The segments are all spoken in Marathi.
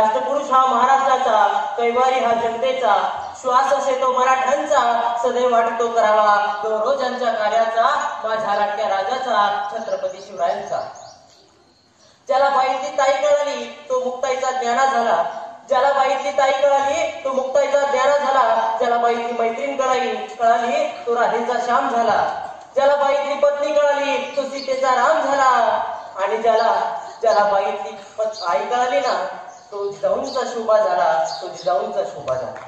राष्ट्रपुरुष हा महाराष्ट्राचा, कैवारी हा जनतेचा, श्वास असे तो मराठ्यांचा, सदैव वाटतो करावा गौरव ज्यांच्या कार्याचा, माझ्या लाटक्या राजाचा, छत्रपती शिवरायांचा. ज्याला बाईतली ताई कळाली तो मुक्ताईचा ज्ञाना झाला, ज्याला बाईतली ताई कळाली तो मुक्ताईचा ज्ञाना झाला, ज्याला बाईतली मैत्रीण कळाली तो राधेचा श्याम झाला, ज्याला बाईतली पत्नी कळाली तो सीतेचा राम झाला, आणि ज्याला बाईतली आई कळाली ना तो जिजाऊंचा शोभा झाला, तो जिजाऊंचा शोभा झाला.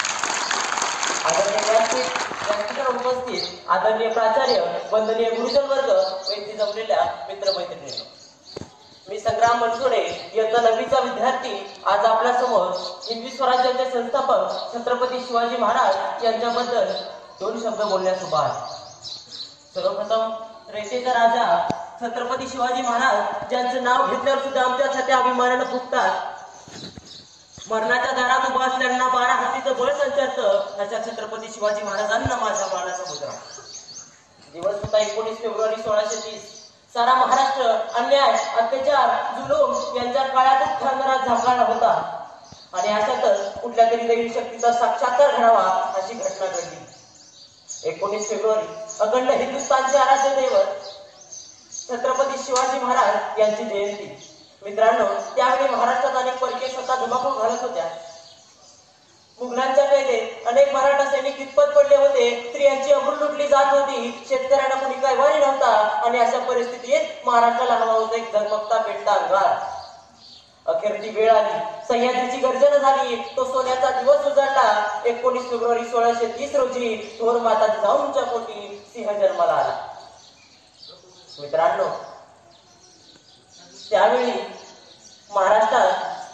आदरणीय उपस्थित आदरणीय प्राचार्य, वंदनीय गुरुजन वर्ग, वैद्य जमलेल्या मित्रमैत्रिणी, मी संग्राम बनसोडे, इयत्ता 9वीचा विद्यार्थी, आज आपल्या समोर हिंदवी स्वराज्याचे संस्थापक छत्रपती शिवाजी महाराज यांच्याबद्दल 2 शब्द बोलण्यास उभा आहे. सर्वप्रथम रेषेचा राजा छत्रपती शिवाजी महाराज, ज्यांचं नाव घेतल्यावर सुद्धा आमच्या छात्या अभिमानानं फुगतात. मरणाच्या दारात उभा असल्याना 12 हातीचं बळ संचारतं, अशा छत्रपती शिवाजी महाराजांना माझा मानाचा मुद्रा. दिवस होता 19 फेब्रुवारी 1630. सारा महाराष्ट्र अन्याय, अत्याचार, जुलूम यांच्या काळातच ठरणारा झाकळला होता, आणि अशातच कुठल्या तरी दैवी शक्तीचा साक्षात्कार घडावा अशी घटना घडली. 19 फेब्रुवारी अखंड हिंदुस्थानचे आराध्य दैवत छत्रपती शिवाजी महाराज यांची जयंती. मित्रांनो, त्यावेळी महाराष्ट्रात अनेक परकीय सत्ता धुमाकूळ घालत होत्या. मुघलांच्या कैदेत अनेक मराठा सैनिक कितपत पडले होते, स्त्रियांची अब्रू लुटली जात होती, शेतकऱ्यांना कोणी कैवारी नव्हता, आणि अशा परिस्थितीत महाराष्ट्राला हवा होता एक झगमगता पेटता अंगार. अखेर ती वेळ आली, सह्याद्रीची गर्जना झाली, तो सोन्याचा दिवस उजाडला. 19 फेब्रुवारी 1630 रोजी थोर माता जिजाऊंच्या पोटी सिंह जन्माला आला. मित्रांनो, त्यावेळी महाराष्ट्रात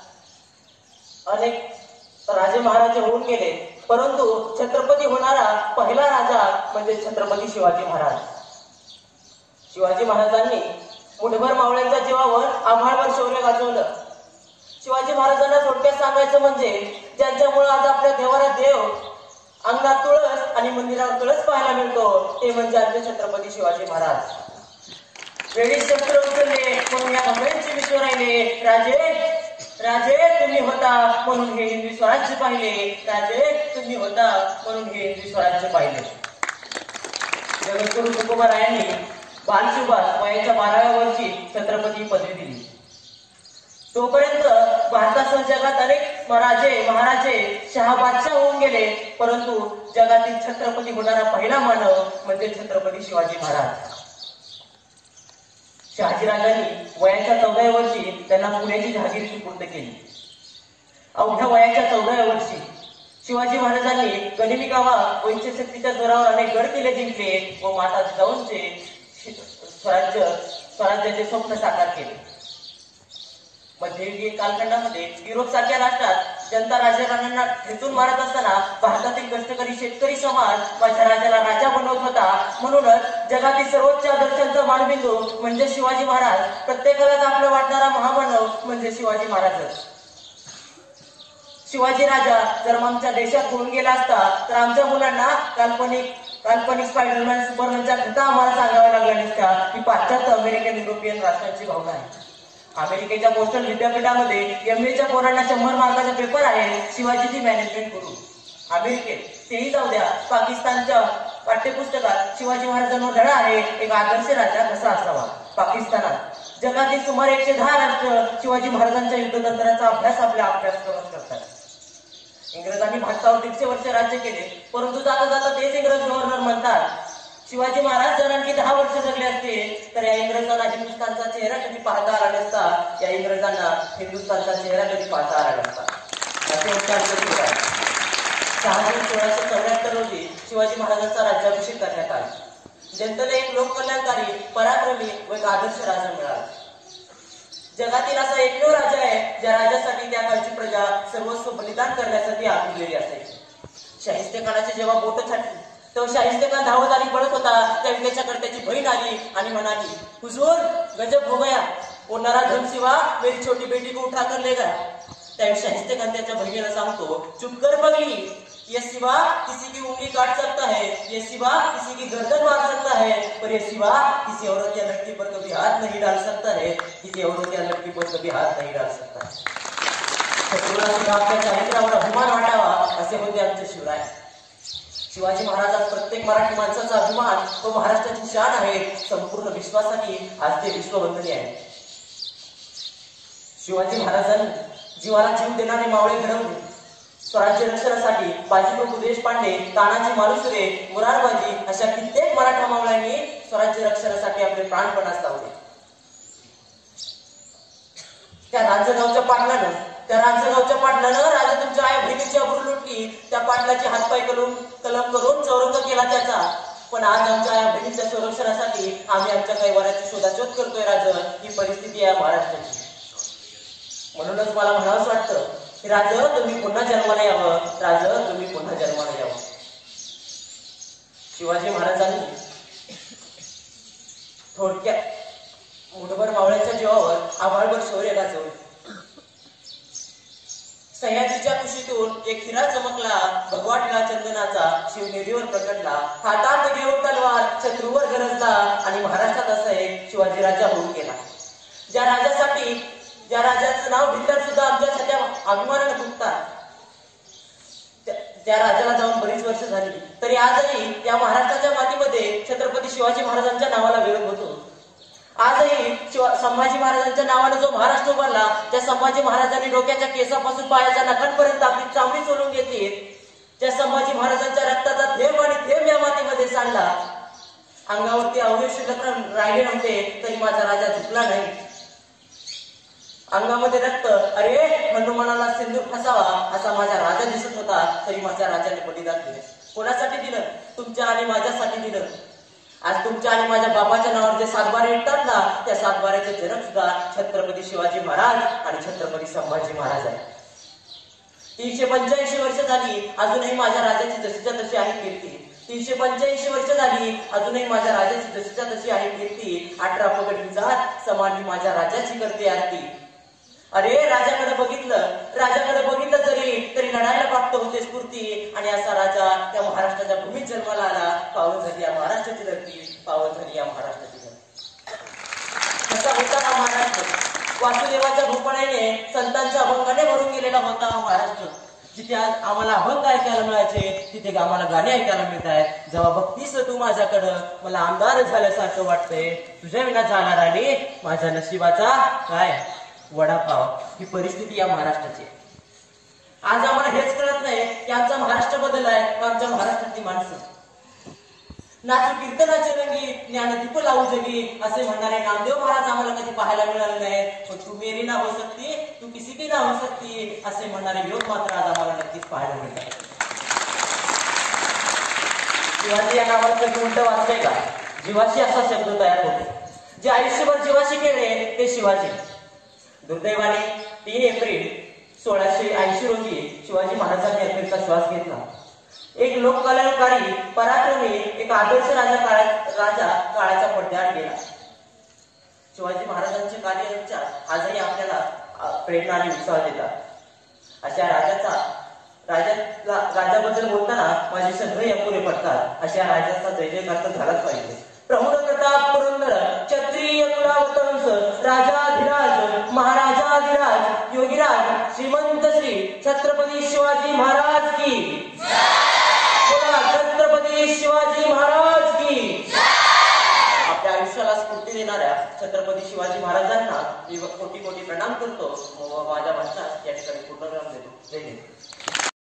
अनेक राजे महाराजे होऊन गेले, परंतु छत्रपती होणारा पहिला राजा म्हणजे छत्रपती शिवाजी महाराज. शिवाजी महाराजांनी मुठभर मावळ्यांच्या जीवावर आभाळभर शौर्य गाजवलं. शिवाजी महाराजांना थोडक्यात सांगायचं म्हणजे, ज्यांच्यामुळे आज आपल्या देवाला देव, अंगणात तुळस आणि मंदिरावर तुळस पाहायला मिळतो, ते म्हणजे आमचे छत्रपती शिवाजी महाराज. वेळी शस्त्र उचलले म्हणून या घोड्यांचे विश्व राहिले, राजे तुम्ही होता म्हणून हे हिंदवी स्वराज्य पाहिले, राजे तुम्ही होता म्हणून हे हिंदवी स्वराज्य पाहिले. जगद्गुरु तुकोबारायांनी बालशिवबास वयाच्या 12व्या वर्षी छत्रपती पदवी दिली. तोपर्यंत भारतासह जगात अनेक राजे महाराजे शहा बादशाह होऊन गेले, परंतु जगातील छत्रपती होणारा पहिला मानव म्हणजे छत्रपती शिवाजी महाराज. शहाजीराजांनी वयाच्या 14व्या वर्षी त्यांना पुण्याची जहागीर सुपूर्द केली. अवघ्या वयाच्या 14व्या वर्षी शिवाजी महाराजांनी गनिमी गावा व इच्छाशक्तीच्या जोरावर अनेक गड किल्ले जिंकले व माता जिजाऊंचे स्वराज्याचे स्वप्न साकार केले. मध्ययुगीन कालखंडामध्ये युरोप सारख्या राष्ट्रात जनता राजाराण्यांना ठेचून मारत असताना भारतातील कष्टकरी शेतकरी समाज माझ्या राजाला राजा बनवत होता. म्हणूनच जगातील सर्वोच्च आदर्शांचा मानबिंदू म्हणजे शिवाजी महाराज, प्रत्येकालाच आपलं वाटणारा महामानव म्हणजे शिवाजी महाराज. शिवाजी राजा जर आमच्या देशात होऊन गेला असता तर आमच्या मुलांना काल्पनिक स्पायडरमॅन सुपरमॅनच्या कथा आम्हाला सांगाव्या लागल्या नसत्या, की पाश्चात्य अमेरिकन युरोपियन राष्ट्रांची भावना आहे. अमेरिकेच्या बोस्टन विद्यापीठामध्ये MA च्या पोरांना 100 मार्काचा पेपर आहे, शिवाजीची मॅनेजमेंट करू. अमेरिकेत तेही जाऊ द्या, पाकिस्तानच्या पाठ्यपुस्तकात शिवाजी महाराजांवर धडा आहे, एक आदर्श राजा कसा असावा. पाकिस्तानात जगातील सुमारे 110 राष्ट्र शिवाजी महाराजांच्या युद्धतंत्राचा अभ्यास आपल्या अभ्यासक्रमात करतात. इंग्रजांनी भारतावर 150 वर्ष राज्य केले, परंतु जाता जाता तेच इंग्रज गव्हर्नर म्हणतात, शिवाजी महाराज जर आणखी 10 वर्ष जगले असते तर या इंग्रजांना हिंदुस्थानचा चेहरा कधी पाहता आला नसता, या इंग्रजांना हिंदुस्थानचा चेहरा कधी पाहता आला नसता. असे उच्चार करीत 6 जून 1674 रोजी शिवाजी महाराजांचा राज्याभिषेक करण्यात आला. जनतेला एक लोककल्याणकारी, पराक्रमी व एक आदर्श राजा मिळाला. जगातील असा एकमेव राजा आहे ज्या राजासाठी त्या काळची प्रजा सर्वस्व बलिदान करण्यासाठी आखलेली असायची. शाहिस्ते खानाचे जेव्हा बोट छाटली तेव्हा शाहिस्ते खान धावत आणि पळत होता. त्याच्याकडे त्याची बहीण आली आणि म्हणाली, हुजूर गजब हो गया, वो नरा धन सिवा मेरी छोटी बेटी को उठा कर ले गया. त्यावेळी शाहिस्ते खान त्याच्या बहिणीला सांगतो, चुप कर पगली, ये सिवा किसी की उंगली काट सकता है, ये सिवा किसी की गर्दन मार सकता है, पर ये सिवा किसी औरत या लड़की पर कभी हाथ नहीं डाल सकता है, किसी औरत या लड़की पर कभी हाथ नहीं डाल सकता है. शत्रूला सुद्धा आपल्या चारित्र्यावर अभिमान वाटावा असे होते आमचे शिवराय. शिवाजी महाराज प्रत्येक मराठी माणसाचा अभिमान व महाराष्ट्राची शान आहे. संपूर्ण विश्वासाठी आज ते विश्ववंदनीय आहे. शिवाजी महाराजांनी जीवाला जीव देणारे मावळे घडवले. स्वराज्य रक्षणासाठी बाजीप्रभू देशपांडे, तानाजी मालुसरे, मुरारबाजी अशा कित्येक मराठा मावळ्यांनी स्वराज्य रक्षणासाठी आपले प्राणपणास लावले. त्या रांजणगावच्या पाटलानं राजा तुमच्या आई बहिणीची अब्रू लुटली. त्या पाटलाचे हातपाय कलम करून चौरंग केला त्याचा. पण आज आमच्या आई बहिणीच्या संरक्षणासाठी आम्ही आमच्या कैवाराची शोधाशोध करतोय राज. ही परिस्थिती आहे महाराष्ट्राची. म्हणूनच मला म्हणावंच वाटतं की राज तुम्ही पुन्हा जन्माला यावं. राज तुम्ही पुन्हा जन्माला यावं. शिवाजी महाराजांनी थोडक्यात मुठभर मावळ्यांच्या जीवावर आभाळभर शौर्य गाजवले. सह्याद्रीच्या कुशीतून एक हिरा चमकला. भगवाटला चंदनाचा शिवनेरीवर प्रकटला. हातात घेऊन तलवार शत्रूवर गरजला आणि महाराष्ट्रात असा एक शिवाजी राजा होऊन गेला. ज्या राजाचं नाव भितर सुद्धा आमच्यासाठी अभिमानाने फुटतात. त्या राजाला जाऊन बरीच वर्ष झाली तरी आजही या महाराष्ट्राच्या मातीमध्ये छत्रपती शिवाजी महाराजांच्या नावाला विरोध होतो. आजही संभाजी महाराजांच्या नावाने जो महाराष्ट्र उभारला, त्या संभाजी महाराजांनी डोक्याच्या केसापासून पायाच्या नखांपर्यंत आपली चामडी सोडून घेतली. त्या संभाजी महाराजांच्या रक्ताचा थेंब आणि थेंब या मातीमध्ये सांडला. अंगावरती अवशेष शिल्लक राहिले नव्हते तरी माझा राजा झुकला नाही. अंगामध्ये रक्त, अरे हनुमानाला सिंदूर फसावा असा माझा राजा दिसत होता तरी माझ्या राजाने बलिदान दिले. कोणासाठी दिलं? तुमच्या आणि माझ्यासाठी दिलं. आज तुमच्या आणि माझ्या बाबाच्या नावावर जे सातबारे येतात ना, त्या सातबाऱ्याचे जनक सुद्धा छत्रपती शिवाजी महाराज आणि छत्रपती संभाजी महाराज आहे. 385 वर्ष झाली अजूनही माझ्या राजाची जशीच्या तशी आहे कीर्ती. 385 वर्ष झाली अजूनही माझ्या राजाची जशीच्या तशी आहे कीर्ती. 18 पगडीचा समान मी माझ्या राजाची करते आरती. अरे राजाकडे बघितलं तरी लढायला प्राप्त होते स्फूर्ती. आणि असा राजा त्या महाराष्ट्राच्या भूमीत जन्माला आला. पावन झाली या महाराष्ट्राची धरती, पावन झाली या महाराष्ट्राची धरती. कसा होता हा महाराष्ट्र? वासुदेवाच्या भूपणाने संतांच्या अभंगाने भरून गेलेला होता हा महाराष्ट्र. जिथे आज आम्हाला अभंग ऐकायला मिळायचे तिथे आम्हाला गाणे ऐकायला मिळत आहेत. जेव्हा बघतीस तू माझ्याकडं मला आमदार झाल्यासारखं वाटतंय. तुझ्या विना जाणार आणि माझ्या नशिबाचा काय वडापाव. ही परिस्थिती या महाराष्ट्राची. आज आम्हाला हेच कळत नाही की आमचा महाराष्ट्र बदललाय, आमच्या महाराष्ट्रातली माणसं. नाचू कीर्तनाचे रंगी ज्ञानदीप लावू जगी असे म्हणणारे नामदेव महाराज आम्हाला कधी पाहायला मिळाले नाही. पण तू मेरी ना हो सकती, तू किसी की ना हो सकती असे म्हणणारे योग मात्र आज आम्हाला नक्कीच पाहायला मिळतात. शिवाजी या नावाला कधी उलट वाचतंय का? जीवाशी असा शब्द तयार होतो. जे आयुष्यभर जीवाशी खेळले ते शिवाजी. दुर्दैवाने 3 एप्रिल 1680 रोजी शिवाजी महाराजांनी अखेरचा श्वास घेतला. एक लोककल्याणकारी पराक्रमी, एक आदर्श राजा काळाच्या पडद्याआड गेला. शिवाजी महाराजांचे कार्य आजही आपल्याला प्रेरणा आणि उत्साह देतात. अशा राजाबद्दल बोलताना माझे शब्दही अपुरे पडतात. अशा राजाचा जय जयकार तर झालाच पाहिजे. प्रौढ प्रताप पुरंदर क्षत्रिय कुलावतंस राजाधिराज महाराजाधिराज योगीराज श्रीमंत श्री छत्रपती शिवाजी महाराज की बोला. छत्रपती शिवाजी महाराज की. आपल्या आयुष्याला स्फूर्ती देणाऱ्या छत्रपती शिवाजी महाराजांना मी कोटी कोटी प्रणाम करतो. माझ्या भाषणात या ठिकाणी पूर्ण विराम देतो. जय हिंद.